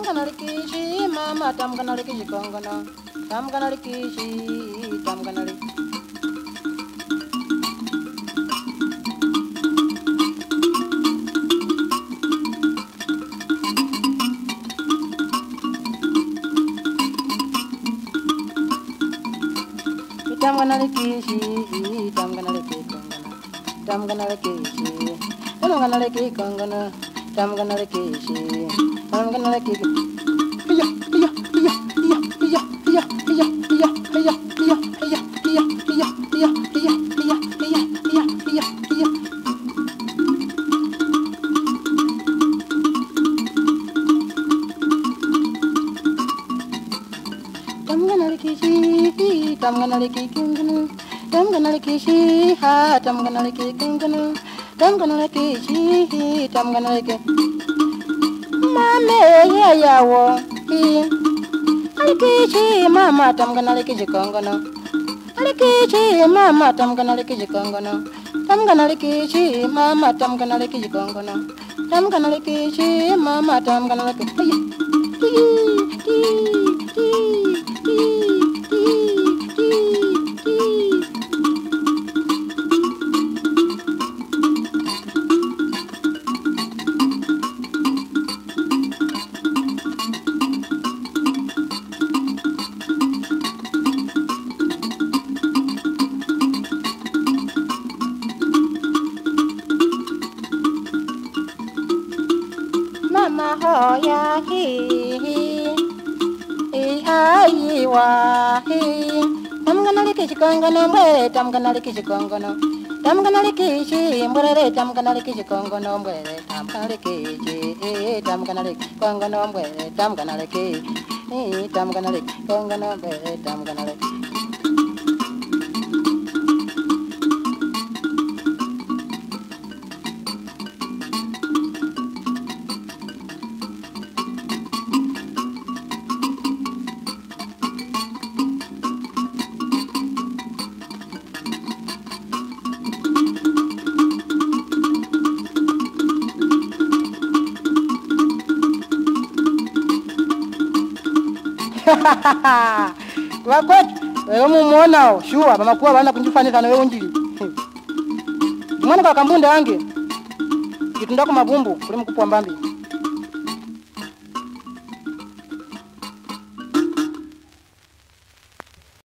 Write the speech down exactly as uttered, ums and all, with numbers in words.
nalikishi mama tambuka nalikishi kongono tambuka nalikishi tambuka nalikishi tambuka nalikishi tambuka nalikishi tambuka nalikishi tambuka nalikishi kongono tambuka nalikishi tambuka nalikishi iya iya iya iya iya iya iya iya iya iya iya iya iya iya iya iya iya iya iya tambuka nalikishi tambuka nalikishi kongono tambuka nalikishi ha tambuka nalikishi kongono tambuka nalikishi tambuka nalikishi mame ya yawo nalikishi mama tambuka nalikishi kongono nalikishi mama tambuka nalikishi kongono tambuka nalikishi mama tambuka nalikishi kongono tambuka nalikishi mama tambuka nalikishi mama hoya hi hi hai wa hi tambuka nalikishi kongono mbere tambuka nalikishi kongono tambuka nalikishi mbere tambuka nalikishi kongono mbere tambuka nalikishi tambuka nalikishi kongono mbere tambuka nalikishi tambuka nalikishi kongono mbere tambuka nalikishi Wakot, wewe muona shua bamakuwa bana kunjifaniza na wewe unjili. Mwana kwa kambunda yange. Kitunda kwa mabumbu kule mkupwa mbambi.